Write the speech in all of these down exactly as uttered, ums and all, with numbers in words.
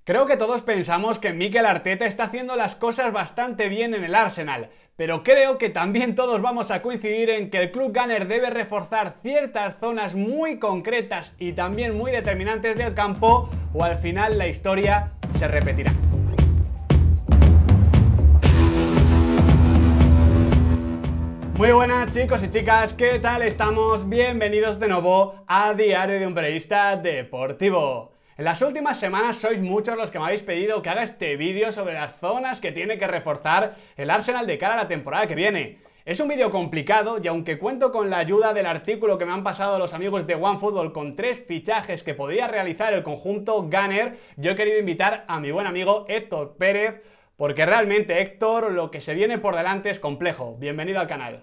Creo que todos pensamos que Mikel Arteta está haciendo las cosas bastante bien en el Arsenal, pero creo que también todos vamos a coincidir en que el club Gunner debe reforzar ciertas zonas muy concretas y también muy determinantes del campo, o al final la historia se repetirá. Muy buenas chicos y chicas, ¿qué tal estamos? Bienvenidos de nuevo a Diario de un Periodista Deportivo. En las últimas semanas sois muchos los que me habéis pedido que haga este vídeo sobre las zonas que tiene que reforzar el Arsenal de cara a la temporada que viene. Es un vídeo complicado y aunque cuento con la ayuda del artículo que me han pasado los amigos de OneFootball con tres fichajes que podría realizar el conjunto Gunner, yo he querido invitar a mi buen amigo Héctor Pérez, porque realmente, Héctor, lo que se viene por delante es complejo. Bienvenido al canal.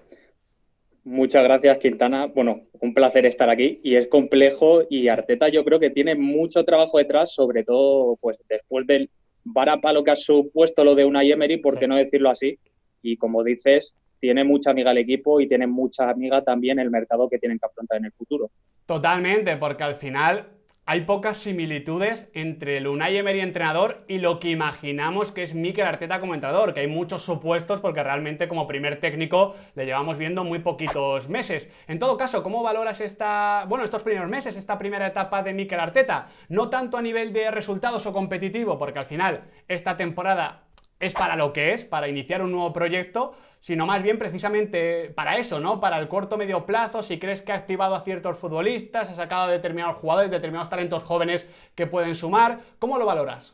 Muchas gracias, Quintana. Bueno, un placer estar aquí y es complejo y Arteta yo creo que tiene mucho trabajo detrás, sobre todo pues después del varapalo que ha supuesto lo de Unai Emery, por qué Sí. no decirlo así, y como dices, tiene mucha amiga el equipo y tiene mucha amiga también el mercado que tienen que afrontar en el futuro. Totalmente, porque al final hay pocas similitudes entre el Unai Emery entrenador y lo que imaginamos que es Mikel Arteta como entrenador, que hay muchos supuestos porque realmente como primer técnico le llevamos viendo muy poquitos meses. En todo caso, ¿cómo valoras esta, bueno, estos primeros meses, esta primera etapa de Mikel Arteta? No tanto a nivel de resultados o competitivo, porque al final esta temporada es para lo que es, para iniciar un nuevo proyecto, sino más bien precisamente para eso, ¿no? Para el corto medio plazo, si crees que ha activado a ciertos futbolistas, ha sacado a determinados jugadores, determinados talentos jóvenes que pueden sumar. ¿Cómo lo valoras?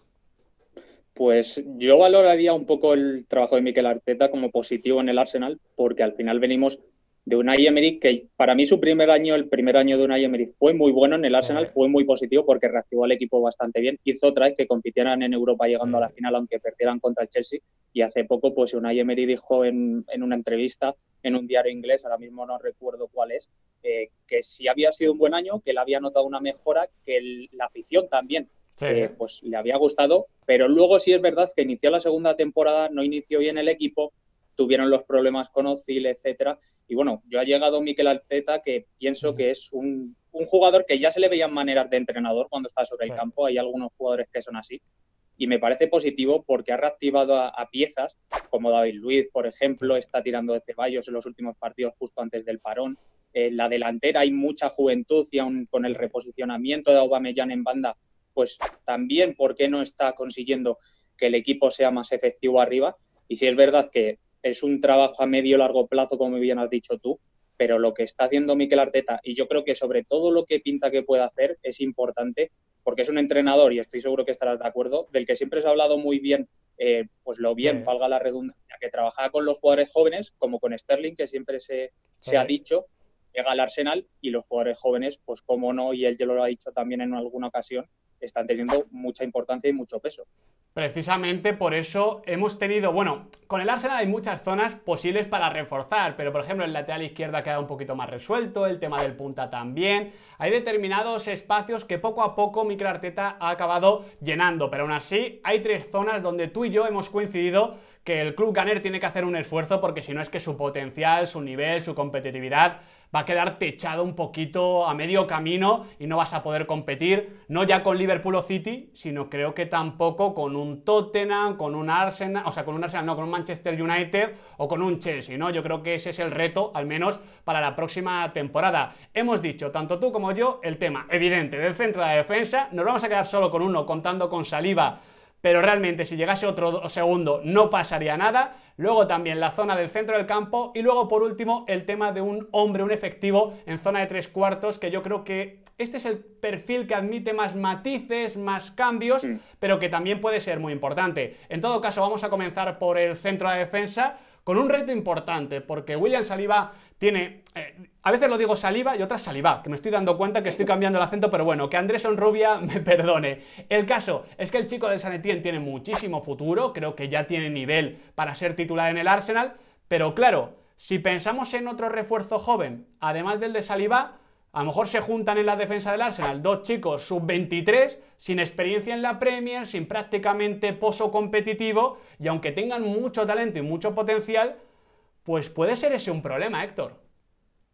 Pues yo valoraría un poco el trabajo de Mikel Arteta como positivo en el Arsenal, porque al final venimos de Unai Emery, que para mí su primer año, el primer año de Unai Emery fue muy bueno en el Arsenal, Sí. fue muy positivo porque reactivó al equipo bastante bien, hizo otra vez que compitieran en Europa llegando Sí. a la final, aunque perdieran contra el Chelsea, y hace poco pues Unai Emery dijo en, en una entrevista en un diario inglés, ahora mismo no recuerdo cuál es, eh, que si había sido un buen año, que él había notado una mejora, que el, la afición también Sí. eh, pues le había gustado, pero luego sí es verdad que inició la segunda temporada, no inició bien el equipo, tuvieron los problemas con Ozil, etcétera. Y bueno, yo ha llegado Mikel Arteta, que pienso que es un, un jugador que ya se le veían maneras de entrenador cuando está sobre Sí. el campo. Hay algunos jugadores que son así. Y me parece positivo porque ha reactivado a, a piezas como David Luiz, por ejemplo, está tirando de Ceballos en los últimos partidos justo antes del parón. En la delantera hay mucha juventud y aún con el reposicionamiento de Aubameyang en banda, pues también, ¿por qué no está consiguiendo que el equipo sea más efectivo arriba? Y si es verdad que es un trabajo a medio largo plazo, como bien has dicho tú, pero lo que está haciendo Mikel Arteta, y yo creo que sobre todo lo que pinta que puede hacer, es importante, porque es un entrenador, y estoy seguro que estarás de acuerdo, del que siempre se ha hablado muy bien, eh, pues lo bien, Sí. valga la redundancia, que trabajaba con los jugadores jóvenes, como con Sterling, que siempre se, Sí. se ha dicho, llega al Arsenal, y los jugadores jóvenes, pues cómo no, y él ya lo ha dicho también en alguna ocasión, están teniendo mucha importancia y mucho peso. Precisamente por eso hemos tenido, bueno, con el Arsenal hay muchas zonas posibles para reforzar, pero por ejemplo el lateral izquierdo ha quedado un poquito más resuelto, el tema del punta también, hay determinados espacios que poco a poco Mikel Arteta ha acabado llenando, pero aún así hay tres zonas donde tú y yo hemos coincidido que el club Gunner tiene que hacer un esfuerzo porque si no es que su potencial, su nivel, su competitividad va a quedar techado un poquito a medio camino y no vas a poder competir, no ya con Liverpool o City, sino creo que tampoco con un Tottenham, con un Arsenal, o sea, con un Arsenal, no, con un Manchester United o con un Chelsea, ¿no? Yo creo que ese es el reto, al menos para la próxima temporada. Hemos dicho, tanto tú como yo, el tema evidente del centro de la defensa, nos vamos a quedar solo con uno, contando con Saliba, pero realmente si llegase otro segundo no pasaría nada. Luego también la zona del centro del campo y luego por último el tema de un hombre, un efectivo en zona de tres cuartos, que yo creo que este es el perfil que admite más matices, más cambios, Mm. pero que también puede ser muy importante. En todo caso vamos a comenzar por el centro de la defensa con un reto importante, porque William Saliba tiene, eh, a veces lo digo Saliba y otras Saliba, que me estoy dando cuenta que estoy cambiando el acento, pero bueno, que Andrés Onrubia me perdone. El caso es que el chico del San Etienne tiene muchísimo futuro, creo que ya tiene nivel para ser titular en el Arsenal, pero claro, si pensamos en otro refuerzo joven, además del de Saliba, a lo mejor se juntan en la defensa del Arsenal dos chicos sub veintitrés, sin experiencia en la Premier, sin prácticamente pozo competitivo, y aunque tengan mucho talento y mucho potencial, pues puede ser ese un problema, Héctor.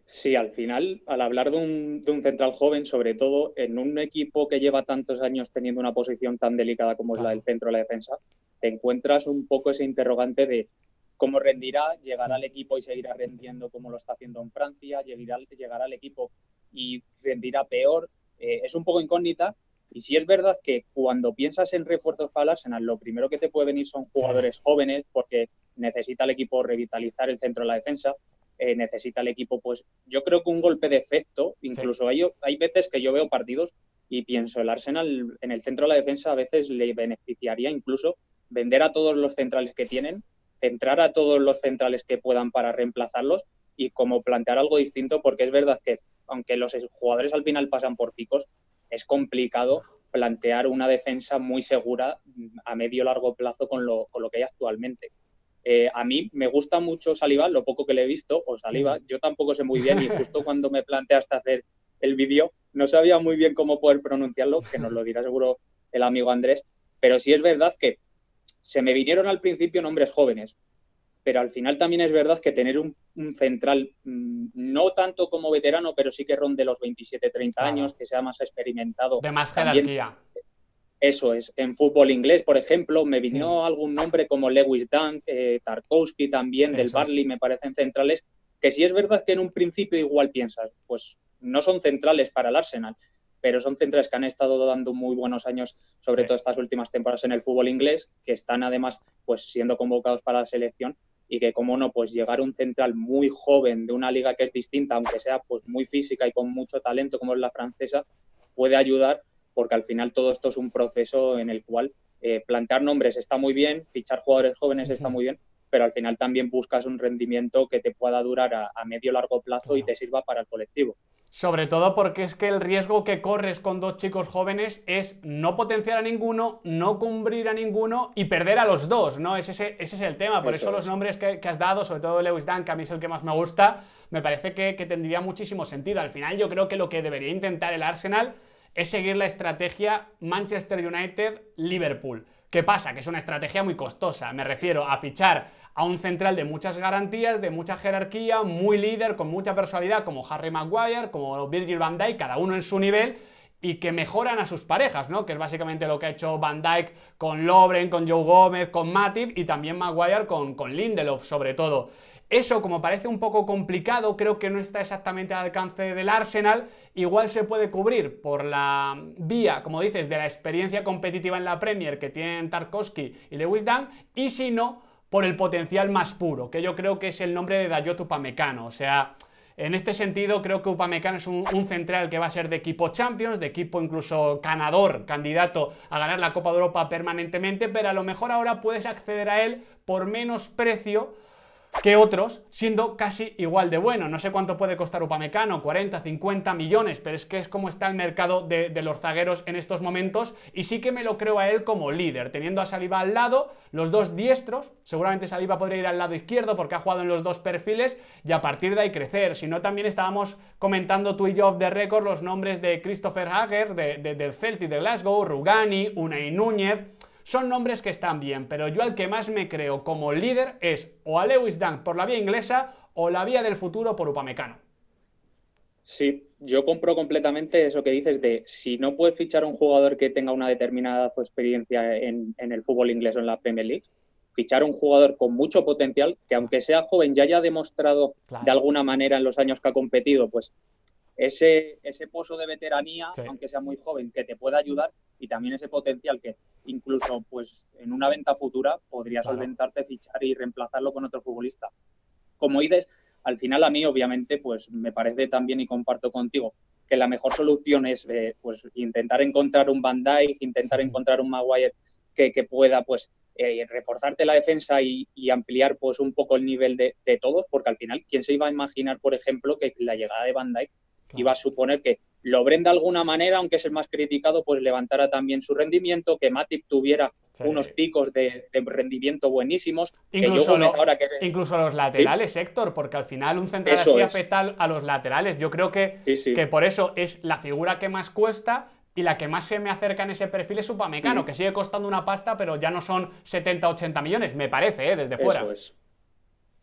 Sí, al final, al hablar de un, de un central joven, sobre todo en un equipo que lleva tantos años teniendo una posición tan delicada como es la del centro de la defensa, te encuentras un poco ese interrogante de cómo rendirá, llegará al equipo y seguirá rendiendo como lo está haciendo en Francia, llegará, llegará al equipo y rendirá peor. Eh, es un poco incógnita. Y sí es verdad que cuando piensas en refuerzos para el Arsenal, lo primero que te puede venir son jugadores sí. jóvenes, porque necesita el equipo revitalizar el centro de la defensa. Eh, necesita el equipo, pues yo creo que un golpe de efecto, incluso sí. hay, hay veces que yo veo partidos y pienso, el Arsenal en el centro de la defensa a veces le beneficiaría incluso vender a todos los centrales que tienen, centrar a todos los centrales que puedan para reemplazarlos y como plantear algo distinto, porque es verdad que aunque los jugadores al final pasan por picos, es complicado plantear una defensa muy segura a medio largo plazo con lo, con lo que hay actualmente. Eh, a mí me gusta mucho Saliba, lo poco que le he visto, o Saliba, yo tampoco sé muy bien y justo cuando me planteaste hacer el vídeo no sabía muy bien cómo poder pronunciarlo, que nos lo dirá seguro el amigo Andrés, pero sí es verdad que se me vinieron al principio nombres jóvenes, pero al final también es verdad que tener un, un central mmm, no tanto como veterano, pero sí que ronde los veintisiete treinta claro. años, que sea más experimentado. De más también, jerarquía. Eso es. En fútbol inglés, por ejemplo, me vino sí. algún nombre como Lewis Dunk, eh, Tarkowski también, Eso del Burnley, es. me parecen centrales, que sí es verdad que en un principio igual piensas, pues no son centrales para el Arsenal, pero son centrales que han estado dando muy buenos años, sobre sí. todo estas últimas temporadas en el fútbol inglés, que están además pues siendo convocados para la selección y que, como no, pues llegar a un central muy joven de una liga que es distinta, aunque sea pues muy física y con mucho talento como es la francesa, puede ayudar, porque al final todo esto es un proceso en el cual eh, plantear nombres está muy bien, fichar jugadores jóvenes uh-huh. está muy bien, pero al final también buscas un rendimiento que te pueda durar a, a medio largo plazo uh-huh. y te sirva para el colectivo. Sobre todo porque es que el riesgo que corres con dos chicos jóvenes es no potenciar a ninguno, no cubrir a ninguno y perder a los dos, ¿no? Ese, ese, ese es el tema. Por eso, eso los nombres que, que has dado, sobre todo Lewis Dunk, que a mí es el que más me gusta, me parece que, que tendría muchísimo sentido. Al final yo creo que lo que debería intentar el Arsenal es seguir la estrategia Manchester United-Liverpool. ¿Qué pasa? Que es una estrategia muy costosa. Me refiero a fichar a un central de muchas garantías, de mucha jerarquía, muy líder, con mucha personalidad, como Harry Maguire, como Virgil van Dijk, cada uno en su nivel, y que mejoran a sus parejas, ¿no? Que es básicamente lo que ha hecho Van Dijk con Lovren, con Joe Gómez, con Matip, y también Maguire con, con Lindelof, sobre todo. Eso, como parece un poco complicado, creo que no está exactamente al alcance del Arsenal. Igual se puede cubrir por la vía, como dices, de la experiencia competitiva en la Premier que tienen Tarkowski y Lewis Dunk, y si no, por el potencial más puro, que yo creo que es el nombre de Dayot Upamecano. O sea, en este sentido creo que Upamecano es un, un central que va a ser de equipo Champions, de equipo incluso ganador, candidato a ganar la Copa de Europa permanentemente, pero a lo mejor ahora puedes acceder a él por menos precio que otros, siendo casi igual de bueno. No sé cuánto puede costar Upamecano, cuarenta, cincuenta millones, pero es que es como está el mercado de, de los zagueros en estos momentos, y sí que me lo creo a él como líder, teniendo a Saliba al lado, los dos diestros, seguramente Saliba podría ir al lado izquierdo porque ha jugado en los dos perfiles, y a partir de ahí crecer. Si no, también estábamos comentando tú y yo off the record los nombres de Christopher Hager, de, de, del Celtic de Glasgow, Rugani, Unai Núñez. Son nombres que están bien, pero yo al que más me creo como líder es o a Lewis Dunk por la vía inglesa o la vía del futuro por Upamecano. Sí, yo compro completamente eso que dices de si no puedes fichar a un jugador que tenga una determinada experiencia en, en el fútbol inglés o en la Premier League, fichar a un jugador con mucho potencial que, aunque sea joven, ya haya demostrado claro. de alguna manera en los años que ha competido, pues ese, ese pozo de veteranía, sí. aunque sea muy joven, que te pueda ayudar, y también ese potencial que incluso pues en una venta futura podría claro. solventarte, fichar y reemplazarlo con otro futbolista. Como dices, al final a mí obviamente pues me parece también, y comparto contigo, que la mejor solución es eh, pues intentar encontrar un Van Dijk, intentar uh-huh. encontrar un Maguire que, que pueda pues eh, reforzarte la defensa y, y ampliar pues un poco el nivel de, de todos, porque al final, ¿quién se iba a imaginar, por ejemplo, que la llegada de Van Dijk claro. iba a suponer que Lovren de alguna manera, aunque es el más criticado, pues levantara también su rendimiento, que Matip tuviera sí. unos picos de, de rendimiento buenísimos. Incluso, que lo, ahora que... incluso los laterales, ¿sí? Héctor, porque al final un central eso así es. afecta a los laterales. Yo creo que, sí, sí. que por eso es la figura que más cuesta y la que más se me acerca en ese perfil es Upamecano, mm. que sigue costando una pasta, pero ya no son setenta, ochenta millones, me parece, ¿eh? Desde fuera. Eso es.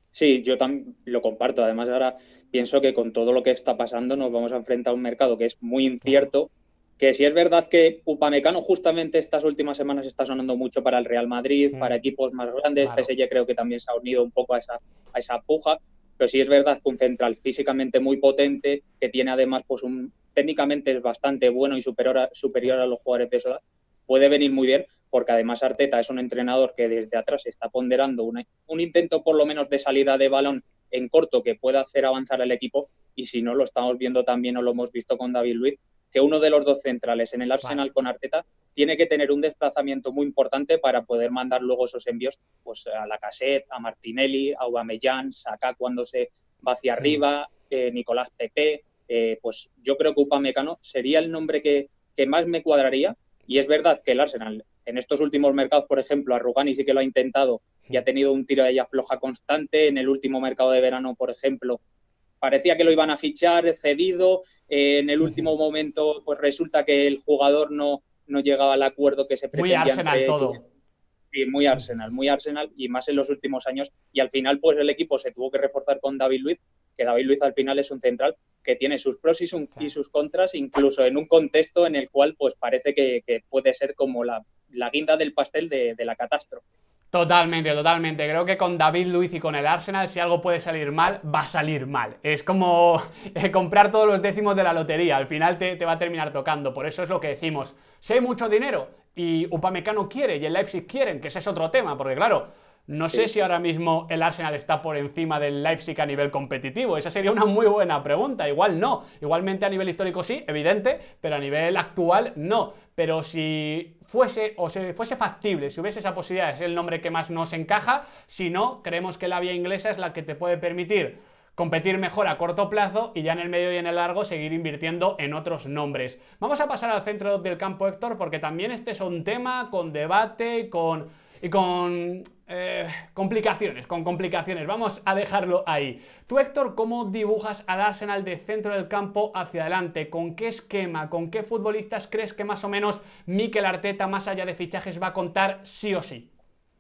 Sí, yo también lo comparto. Además, ahora pienso que con todo lo que está pasando nos vamos a enfrentar a un mercado que es muy Claro, incierto, que si es verdad que Upamecano justamente estas últimas semanas está sonando mucho para el Real Madrid, para mm, equipos más grandes, claro. P S G creo que también se ha unido un poco a esa, a esa puja, pero sí es verdad que un central físicamente muy potente, que tiene además pues un técnicamente es bastante bueno y superior a, Sí. superior a los jugadores de esa edad, puede venir muy bien, porque además Arteta es un entrenador que desde atrás está ponderando una, un intento por lo menos de salida de balón en corto que pueda hacer avanzar al equipo, y si no lo estamos viendo también o lo hemos visto con David Luiz, que uno de los dos centrales en el Vale. Arsenal con Arteta tiene que tener un desplazamiento muy importante para poder mandar luego esos envíos pues, a Lacazette, a Martinelli, a Aubameyang, Saka cuando se va hacia Mm. arriba, eh, Nicolás Pepe, eh, pues yo creo que Upamecano sería el nombre que, que más me cuadraría. Y es verdad que el Arsenal en estos últimos mercados, por ejemplo, a Rugani sí que lo ha intentado y ha tenido un tiro de ella floja constante. En el último mercado de verano, por ejemplo, parecía que lo iban a fichar cedido. Eh, en el último momento, pues resulta que el jugador no, no llegaba al acuerdo que se Muy pretendía Arsenal entre ellos. todo. Sí, muy Arsenal, muy Arsenal y más en los últimos años. Y al final, pues el equipo se tuvo que reforzar con David Luiz, que David Luiz al final es un central que tiene sus pros y, su, Sí. y sus contras, incluso en un contexto en el cual pues parece que, que puede ser como la, la guinda del pastel de, de la catástrofe. Totalmente, totalmente. Creo que con David Luiz y con el Arsenal, si algo puede salir mal, va a salir mal. Es como eh, comprar todos los décimos de la lotería. Al final te, te va a terminar tocando. Por eso es lo que decimos. Si hay mucho dinero y Upamecano quiere y el Leipzig quieren, que ese es otro tema, porque claro, no sé Sí. si ahora mismo el Arsenal está por encima del Leipzig a nivel competitivo. Esa sería una muy buena pregunta. Igual no. Igualmente a nivel histórico sí, evidente, pero a nivel actual no. Pero si fuese o si fuese factible, si hubiese esa posibilidad, es el nombre que más nos encaja. Si no, creemos que la vía inglesa es la que te puede permitir competir mejor a corto plazo y ya en el medio y en el largo seguir invirtiendo en otros nombres. Vamos a pasar al centro del campo, Héctor, porque también este es un tema con debate con, y con eh, complicaciones, con complicaciones. Vamos a dejarlo ahí. Tú, Héctor, ¿cómo dibujas al Arsenal de centro del campo hacia adelante? ¿Con qué esquema, con qué futbolistas crees que más o menos Mikel Arteta, más allá de fichajes, va a contar sí o sí?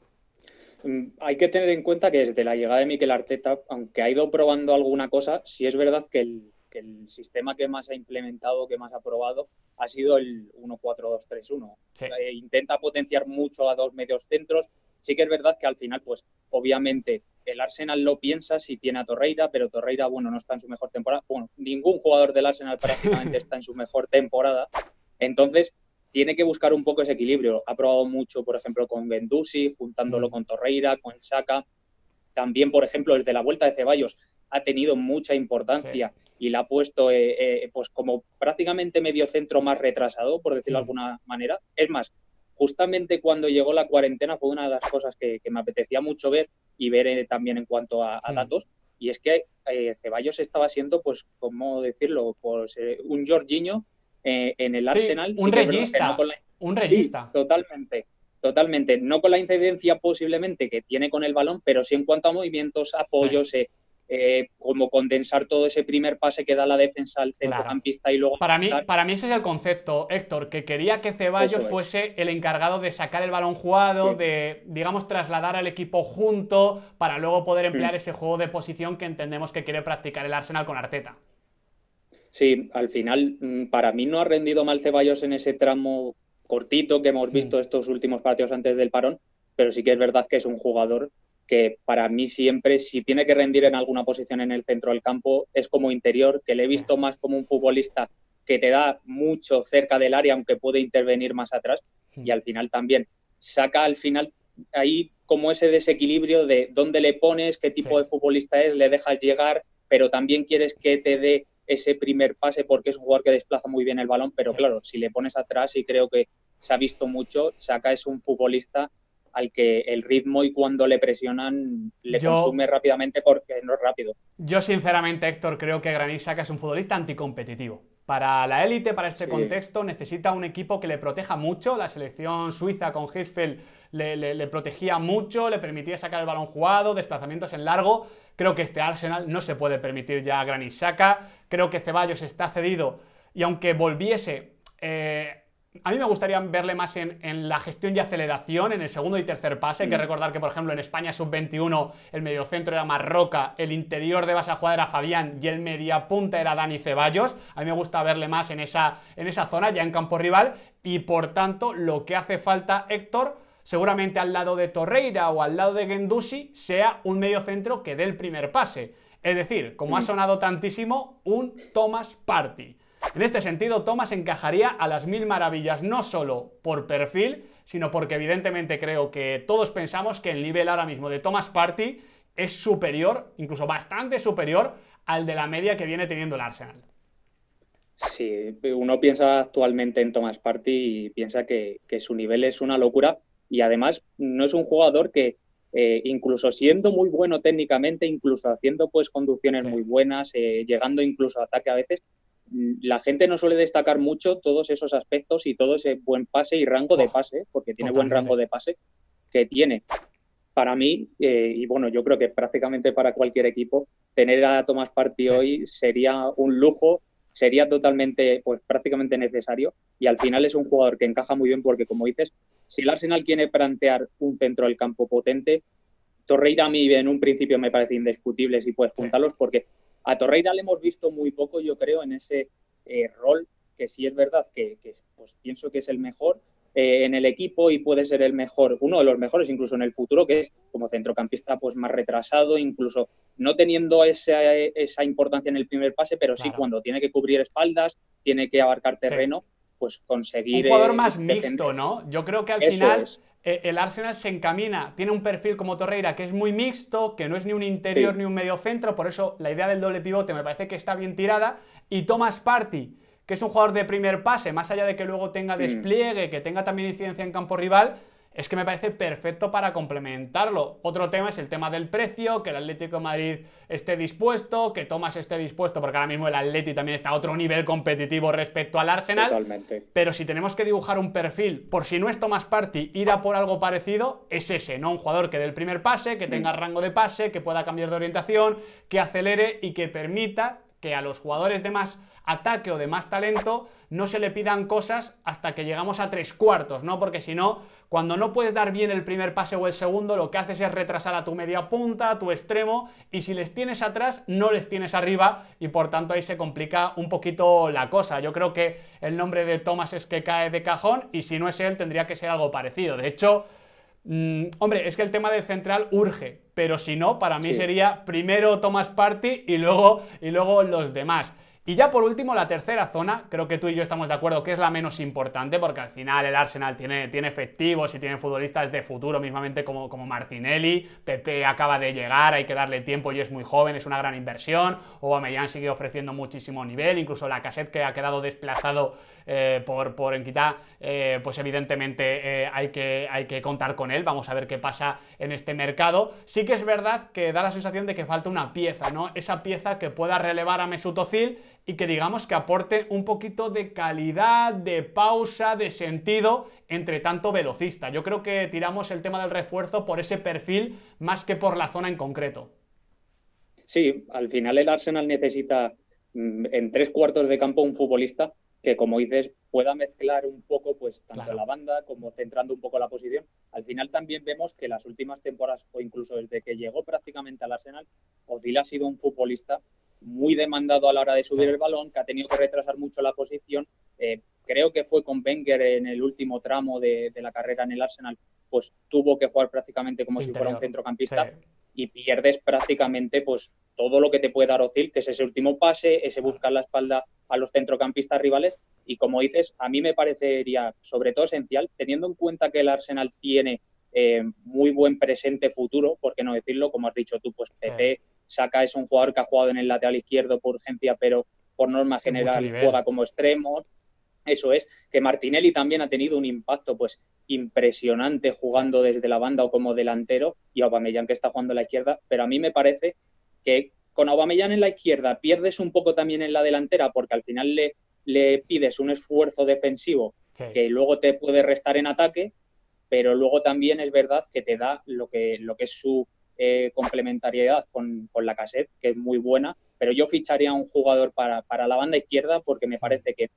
Hay que tener en cuenta que desde la llegada de Mikel Arteta, aunque ha ido probando alguna cosa, sí es verdad que el, que el sistema que más ha implementado, que más ha probado, ha sido el uno cuatro dos tres uno. Sí. Eh, intenta potenciar mucho a dos medios centros. Sí que es verdad que al final, pues obviamente el Arsenal lo piensa si tiene a Torreira, pero Torreira, bueno, no está en su mejor temporada. Bueno, ningún jugador del Arsenal prácticamente está en su mejor temporada. Entonces, tiene que buscar un poco ese equilibrio. Ha probado mucho, por ejemplo, con Guendouzi, juntándolo Mm. con Torreira, con Saka. También, por ejemplo, desde la vuelta de Ceballos ha tenido mucha importancia Sí. y la ha puesto eh, eh, pues como prácticamente medio centro más retrasado, por decirlo de Mm. alguna manera. Es más, justamente cuando llegó la cuarentena fue una de las cosas que, que me apetecía mucho ver y ver eh, también en cuanto a, a Mm. datos. Y es que eh, Ceballos estaba siendo, pues, ¿cómo decirlo? Pues eh, un Jorginho eh, en el Sí, Arsenal. un Sí que es verdad que no reyista, con la... un Sí, reyista. totalmente. Totalmente, no con la incidencia posiblemente que tiene con el balón, pero sí en cuanto a movimientos, Sí, apoyos, eh, eh, como condensar todo ese primer pase que da la defensa al claro. centrocampista y luego Para mí, dar, para mí ese es el concepto, Héctor, que quería que Ceballos eso es. fuese el encargado de sacar el balón jugado, Sí. de, digamos, trasladar al equipo junto, para luego poder Mm. emplear ese juego de posición que entendemos que quiere practicar el Arsenal con Arteta. Sí, al final, mm, para mí no ha rendido mal Ceballos en ese tramo cortito que hemos Mm. visto estos últimos partidos antes del parón, pero sí que es verdad que es un jugador que para mí siempre, si tiene que rendir en alguna posición en el centro del campo, es como interior, que le he Sí. visto más como un futbolista que te da mucho cerca del área, aunque puede intervenir más atrás, Mm. y al final también saca al final ahí como ese desequilibrio de dónde le pones, qué tipo Sí. de futbolista es, le dejas llegar, pero también quieres que te dé ese primer pase porque es un jugador que desplaza muy bien el balón, pero Sí. claro, si le pones atrás, y creo que se ha visto mucho, Saka es un futbolista al que el ritmo y cuando le presionan le Yo, consume rápidamente porque no es rápido. Yo sinceramente, Héctor, creo que Granit Xhaka es un futbolista anticompetitivo. Para la élite, para este Sí. contexto, necesita un equipo que le proteja mucho. La selección suiza con Hirschfeld le, le, le protegía mucho, le permitía sacar el balón jugado, desplazamientos en largo. Creo que este Arsenal no se puede permitir ya a Granit Xhaka. Creo que Ceballos está cedido y aunque volviese... Eh, A mí me gustaría verle más en, en la gestión y aceleración, en el segundo y tercer pase. Hay que recordar que, por ejemplo, en España sub veintiuno el mediocentro era Marroca, el interior de base a jugar era Fabián y el mediapunta era Dani Ceballos. A mí me gusta verle más en esa, en esa zona, ya en campo rival, y por tanto lo que hace falta, Héctor, seguramente al lado de Torreira o al lado de Guendouzi, sea un mediocentro que dé el primer pase. Es decir, como ha sonado tantísimo, un Thomas Partey. En este sentido, Thomas encajaría a las mil maravillas, no solo por perfil, sino porque evidentemente creo que todos pensamos que el nivel ahora mismo de Thomas Partey es superior, incluso bastante superior, al de la media que viene teniendo el Arsenal. Sí, uno piensa actualmente en Thomas Partey y piensa que, que su nivel es una locura, y además no es un jugador que, eh, incluso siendo muy bueno técnicamente, incluso haciendo pues conducciones sí. muy buenas, eh, llegando incluso a ataque a veces, la gente no suele destacar mucho todos esos aspectos y todo ese buen pase y rango oh, de pase, porque tiene totalmente. buen rango de pase que tiene. Para mí, eh, y bueno, yo creo que prácticamente para cualquier equipo, tener a Thomas Partey sí. hoy sería un lujo, sería totalmente, pues prácticamente necesario, y al final es un jugador que encaja muy bien porque, como dices, si el Arsenal quiere plantear un centro del campo potente, Torreira a mí en un principio me parece indiscutible si puedes juntarlos, sí. porque a Torreira le hemos visto muy poco, yo creo, en ese eh, rol, que sí es verdad que, que pues, pienso que es el mejor eh, en el equipo y puede ser el mejor, uno de los mejores incluso en el futuro, que es como centrocampista pues más retrasado, incluso no teniendo esa, esa importancia en el primer pase, pero sí claro. cuando tiene que cubrir espaldas, tiene que abarcar terreno, sí. pues conseguir... Un jugador eh, más defender. mixto, ¿no? Yo creo que al Eso final... es. El Arsenal se encamina, tiene un perfil como Torreira que es muy mixto, que no es ni un interior sí. ni un mediocentro, por eso la idea del doble pivote me parece que está bien tirada, y Thomas Partey, que es un jugador de primer pase, más allá de que luego tenga despliegue, mm. que tenga también incidencia en campo rival, es que me parece perfecto para complementarlo. Otro tema es el tema del precio, que el Atlético de Madrid esté dispuesto, que Thomas esté dispuesto, porque ahora mismo el Atleti también está a otro nivel competitivo respecto al Arsenal. Totalmente. Pero si tenemos que dibujar un perfil, por si no es Thomas Partey, ir a por algo parecido, es ese, ¿no? Un jugador que dé el primer pase, que tenga mm. rango de pase, que pueda cambiar de orientación, que acelere y que permita que a los jugadores de más ataque o de más talento no se le pidan cosas hasta que llegamos a tres cuartos, ¿no? Porque si no, cuando no puedes dar bien el primer pase o el segundo, lo que haces es retrasar a tu media punta, a tu extremo, y si les tienes atrás, no les tienes arriba, y por tanto ahí se complica un poquito la cosa. Yo creo que el nombre de Thomas es que cae de cajón, y si no es él, tendría que ser algo parecido. De hecho, mmm, hombre, es que el tema del central urge, pero si no, para mí sí. sería primero Thomas Partey y luego, y luego los demás. Y ya por último, la tercera zona, creo que tú y yo estamos de acuerdo que es la menos importante, porque al final el Arsenal tiene, tiene efectivos y tiene futbolistas de futuro, mismamente como, como Martinelli. Pepe acaba de llegar, hay que darle tiempo y es muy joven, es una gran inversión. Aubameyang sigue ofreciendo muchísimo nivel, incluso Lacazette, que ha quedado desplazado eh, por, por Enquitá, eh, pues evidentemente eh, hay, que, hay que contar con él. Vamos a ver qué pasa en este mercado. Sí que es verdad que da la sensación de que falta una pieza, ¿no? Esa pieza que pueda relevar a Mesut Özil y que digamos que aporte un poquito de calidad, de pausa, de sentido entre tanto velocista. Yo creo que tiramos el tema del refuerzo por ese perfil más que por la zona en concreto. Sí, al final el Arsenal necesita en tres cuartos de campo un futbolista que, como dices, pueda mezclar un poco pues tanto claro. la banda como centrando un poco la posición. Al final también vemos que las últimas temporadas, o incluso desde que llegó prácticamente al Arsenal, Özil ha sido un futbolista muy demandado a la hora de subir sí. el balón, que ha tenido que retrasar mucho la posición. Eh, creo que fue con Wenger en el último tramo de, de la carrera en el Arsenal, pues tuvo que jugar prácticamente como Interior. si fuera un centrocampista sí. y pierdes prácticamente pues todo lo que te puede dar Özil, que es ese último pase, ese buscar la espalda a los centrocampistas rivales. Y como dices, a mí me parecería sobre todo esencial, teniendo en cuenta que el Arsenal tiene eh, muy buen presente futuro, por qué no decirlo, como has dicho tú, pues Pepe, sí. Saka es un jugador que ha jugado en el lateral izquierdo por urgencia, pero por norma general juega como extremo. Eso es, que Martinelli también ha tenido un impacto pues impresionante jugando desde la banda o como delantero, y Aubameyang que está jugando a la izquierda, pero a mí me parece que con Aubameyang en la izquierda pierdes un poco también en la delantera, porque al final le, le pides un esfuerzo defensivo sí. que luego te puede restar en ataque, pero luego también es verdad que te da lo que, lo que es su eh, complementariedad con, con Lacazette, que es muy buena, pero yo ficharía a un jugador para, para la banda izquierda porque me parece que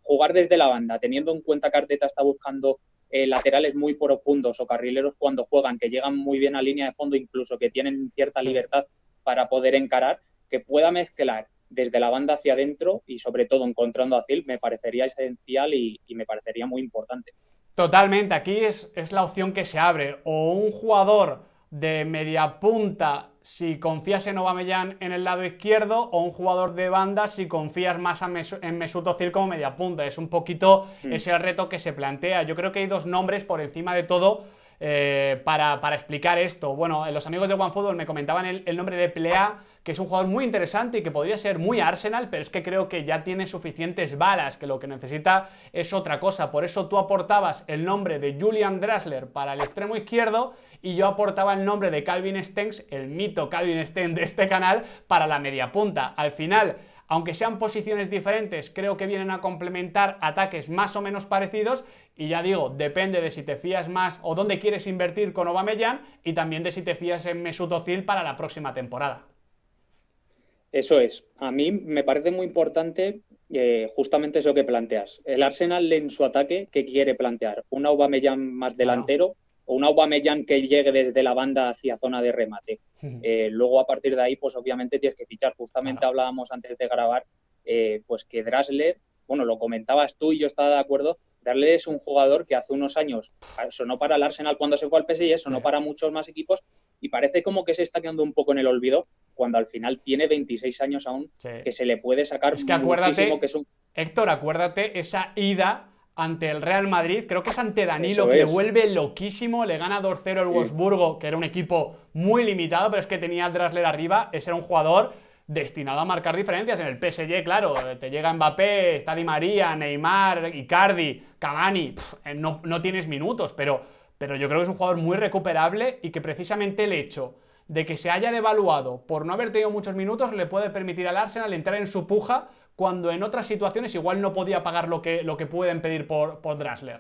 jugar desde la banda, teniendo en cuenta que Arteta está buscando eh, laterales muy profundos o carrileros cuando juegan, que llegan muy bien a línea de fondo, incluso que tienen cierta libertad para poder encarar, que pueda mezclar desde la banda hacia adentro y sobre todo encontrando a Phil, me parecería esencial y, y me parecería muy importante. Totalmente, aquí es, es la opción que se abre, o un jugador de media punta si confías en Aubameyang en el lado izquierdo, o un jugador de banda si confías más en Mesut Özil como media punta. Es un poquito mm. ese reto que se plantea. Yo creo que hay dos nombres por encima de todo eh, para, para explicar esto. Bueno, los amigos de OneFootball me comentaban el, el nombre de Plea, que es un jugador muy interesante y que podría ser muy Arsenal, pero es que creo que ya tiene suficientes balas, que lo que necesita es otra cosa. Por eso tú aportabas el nombre de Julian Draxler para el extremo izquierdo y yo aportaba el nombre de Calvin Stengs, el mito Calvin Stengs de este canal, para la media punta. Al final, aunque sean posiciones diferentes, creo que vienen a complementar ataques más o menos parecidos, y ya digo, depende de si te fías más o dónde quieres invertir con Aubameyang, y también de si te fías en Mesut Özil para la próxima temporada. Eso es. A mí me parece muy importante eh, justamente eso que planteas. El Arsenal en su ataque, ¿qué quiere plantear? ¿Un Aubameyang más delantero? Wow. O un Aubameyang que llegue desde la banda hacia zona de remate. Eh, luego, a partir de ahí, pues obviamente tienes que fichar. Justamente claro. hablábamos antes de grabar, eh, pues que Draxler, bueno, lo comentabas tú y yo estaba de acuerdo, Draxler es un jugador que hace unos años sonó para el Arsenal cuando se fue al P S G, sonó sí. para muchos más equipos, y parece como que se está quedando un poco en el olvido, cuando al final tiene veintiséis años aún, sí. que se le puede sacar es que acuérdate, muchísimo. Que es un... Héctor, acuérdate esa ida ante el Real Madrid, creo que es ante Danilo, que le vuelve loquísimo, le gana dos cero el sí. Wolfsburgo, que era un equipo muy limitado, pero es que tenía a Draxler arriba, ese era un jugador destinado a marcar diferencias. En el P S G, claro, te llega Mbappé, está Di María, Neymar, Icardi, Cavani, pff, no, no tienes minutos, pero, pero yo creo que es un jugador muy recuperable y que precisamente el hecho de que se haya devaluado por no haber tenido muchos minutos le puede permitir al Arsenal entrar en su puja cuando en otras situaciones igual no podía pagar lo que, lo que pueden pedir por, por Draxler.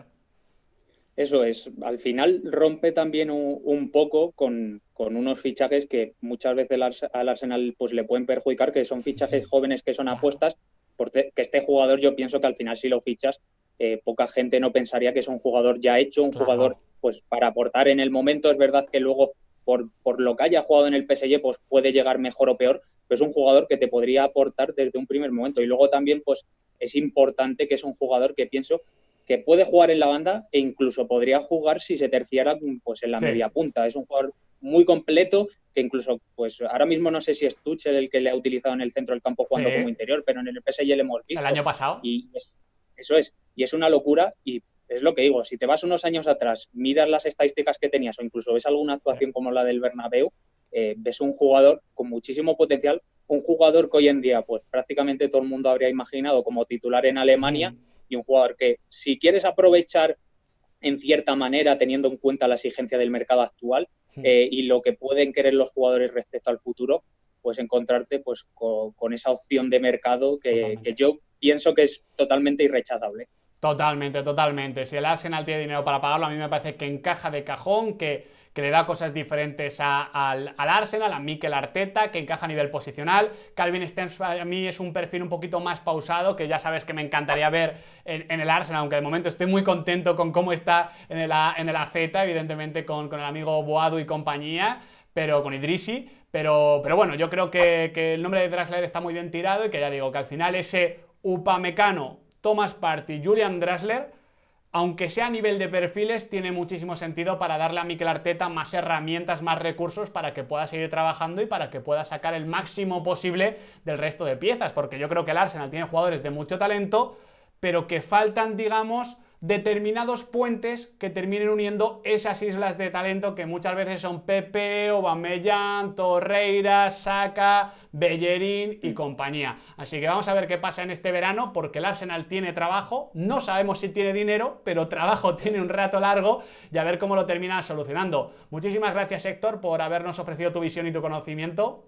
Eso es, al final rompe también un, un poco con, con unos fichajes que muchas veces al Arsenal pues le pueden perjudicar, que son fichajes jóvenes que son apuestas, porque que este jugador yo pienso que al final si lo fichas, eh, poca gente no pensaría que es un jugador ya hecho, un claro. jugador pues para aportar en el momento. Es verdad que luego por, por lo que haya jugado en el P S G pues puede llegar mejor o peor, pero es un jugador que te podría aportar desde un primer momento. Y luego también pues es importante que es un jugador que pienso que puede jugar en la banda e incluso podría jugar si se terciara pues en la sí. media punta. Es un jugador muy completo que incluso, pues ahora mismo no sé si es Tuchel el que le ha utilizado en el centro del campo jugando sí. como interior, pero en el P S G le hemos visto. El año pasado. Y es, eso es. Y es una locura y es lo que digo. Si te vas unos años atrás, miras las estadísticas que tenías o incluso ves alguna actuación sí. como la del Bernabéu, eh, ves un jugador con muchísimo potencial, un jugador que hoy en día pues prácticamente todo el mundo habría imaginado como titular en Alemania mm. y un jugador que si quieres aprovechar en cierta manera teniendo en cuenta la exigencia del mercado actual mm. eh, y lo que pueden querer los jugadores respecto al futuro, pues encontrarte pues con, con esa opción de mercado que, que yo pienso que es totalmente irrechazable. Totalmente, totalmente. Si el Arsenal tiene dinero para pagarlo, a mí me parece que encaja de cajón, que, que le da cosas diferentes a, al, al Arsenal, a Mikel Arteta, que encaja a nivel posicional. Calvin Stengs a mí es un perfil un poquito más pausado, que ya sabes que me encantaría ver en, en el Arsenal, aunque de momento estoy muy contento con cómo está en el, en el A Z, evidentemente con, con el amigo Boadu y compañía, pero con Idrissi. Pero, pero bueno, yo creo que, que el nombre de Draxler está muy bien tirado y que ya digo que al final ese Upamecano, Thomas Partey, Julian Draxler, aunque sea a nivel de perfiles, tiene muchísimo sentido para darle a Mikel Arteta más herramientas, más recursos para que pueda seguir trabajando y para que pueda sacar el máximo posible del resto de piezas, porque yo creo que el Arsenal tiene jugadores de mucho talento, pero que faltan, digamos, determinados puentes que terminen uniendo esas islas de talento que muchas veces son Pepe, Aubameyang, Torreira, Saka, Bellerín y compañía. Así que vamos a ver qué pasa en este verano, porque el Arsenal tiene trabajo, no sabemos si tiene dinero, pero trabajo tiene un rato largo, y a ver cómo lo termina solucionando. Muchísimas gracias, Héctor, por habernos ofrecido tu visión y tu conocimiento.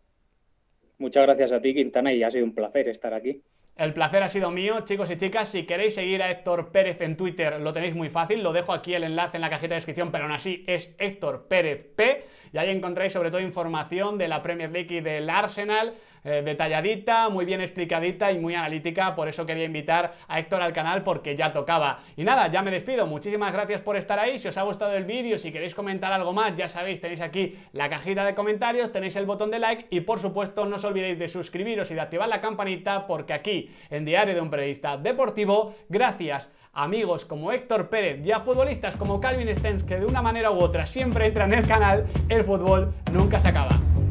Muchas gracias a ti, Quintana, y ha sido un placer estar aquí. El placer ha sido mío, chicos y chicas. Si queréis seguir a Héctor Pérez en Twitter, lo tenéis muy fácil. Lo dejo aquí el enlace en la cajita de descripción, pero aún así es Héctor Pérez P. Y ahí encontráis sobre todo información de la Premier League y del Arsenal. eh, detalladita, muy bien explicadita y muy analítica, por eso quería invitar a Héctor al canal porque ya tocaba. Y nada, ya me despido, muchísimas gracias por estar ahí. Si os ha gustado el vídeo, si queréis comentar algo más, ya sabéis, tenéis aquí la cajita de comentarios, tenéis el botón de like y por supuesto no os olvidéis de suscribiros y de activar la campanita, porque aquí en Diario de un Periodista Deportivo, gracias a amigos como Héctor Pérez y a futbolistas como Calvin Stengs, que de una manera u otra siempre entran en el canal, el fútbol nunca se acaba.